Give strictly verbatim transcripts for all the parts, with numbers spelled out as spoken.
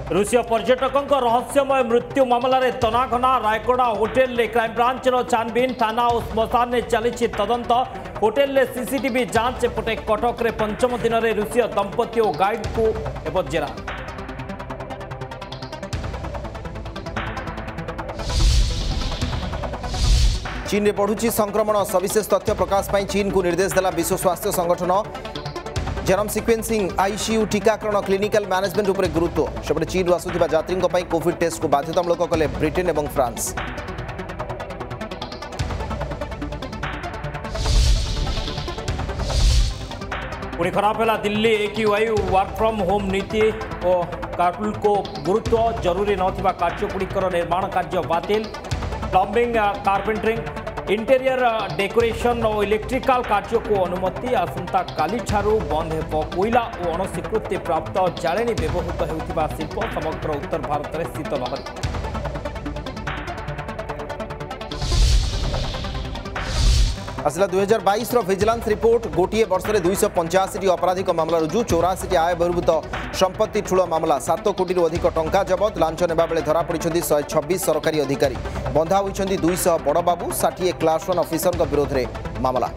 रूसीय पर्यटकों रहस्यमय मृत्यु मामलें तनाघना रायगड़ा होटेल रे क्राइमब्रांच छानबीन थाना और श्मशान ने चली तदंत होटेल रे सीसीटीवी जांच एपटे कटक रे पंचम दिन में रूसीय दंपति और गाइड को एवं जेरा। चीन में बढ़ुची संक्रमण सविशेष तथ्य प्रकाश पाई चीन को निर्देश देला विश्व स्वास्थ्य संगठन। जेनोम सिक्वेन्सिंग आईसीयू टीकाकरण क्लिनिकल मैनेजमेंट उपरे गुरुत्व सेपटे चीन आसुथिबा यात्रींक पई कोविड टेस्ट को बाध्यतामूलक कले ब्रिटेन और फ्रांस। पुणी खराब है Delhi AQI work from home नीति और कार्पुल को गुरुत्व जरूरी नथिबा कार्यगुड़िकर निर्माण कार्य बातिल। प्लम्बिंग कारपेंटरिंग इंटेरियर डेकोरेशन और इलेक्ट्रिकल कार्य को अनुमति आसंता काली ठारू बंद हो। कोयला और अणस्वीकृति प्राप्त जाले व्यवहृत होता शिल्प समग्र उत्तर भारत में शीत लहरी। आसला दुई हजार बैश विजिलेंस रिपोर्ट गोटे वर्ष में दुईश पंचाशी अपराधिक मामला रुजु चौराशी आय बहिर्भूत संपत्ति ठूल मामला सात कोटी अधिक टंका जबत लांच नेबा बेले धरा पड़ी शहे छब्बीस सरकारी अधिकारी बंधा होती दुईश बड़ बाबू षाठी क्लास वन अफिसर विरोध में मामला।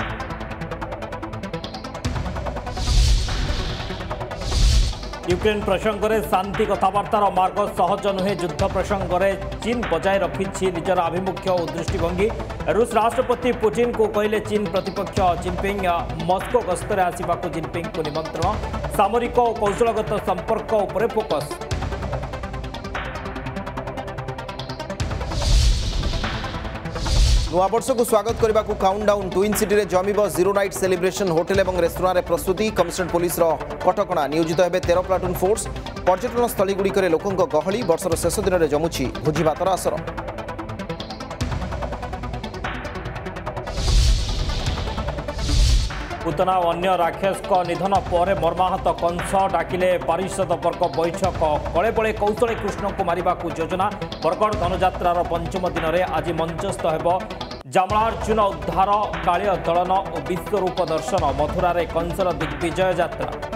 यूक्रेन प्रसंग में शांति कथबार्तार मार्ग सहज नुहे। युद्ध प्रसंग में चीन बजाय रखी निजर आभिमुख्य और दृष्टिभंगी। रूस राष्ट्रपति पुतिन को कहले चीन प्रतिपक्ष जिनपिंग मस्को गस्तर आसवाक जिनपिंग को निमंत्रण। सामरिक और कौशलगत संपर्क उपर फोकस। नूआ वर्ष को स्वागत करने को काउंटडाउन ट्विन सिटी रे जमीब जीरो नाइट सेलिब्रेशन होटेल और रेस्तरां रे प्रस्तुति। कमिशनरेट पुलिस कटकणा नियोजित हेबे तेरह प्लाटून फोर्स। पर्यटन स्थली गुड़िक लोकों गहली वर्षर शेष दिन में जमुची भोजी भातर आसर। पूतना और अन्य राक्षस निधन पर मर्माहत कंस डाकिले पारिषद वर्ग बैठक। कले बड़े कौशले कृष्ण को मारिबा योजना। बरगढ़ धनुजात्रार पंचम दिन में आज मंचस्थ हेब जामलार्जुन उद्धार कालिय दलन और विश्वरूप दर्शन। मथुरा रे कंसर दिग्विजय यात्रा।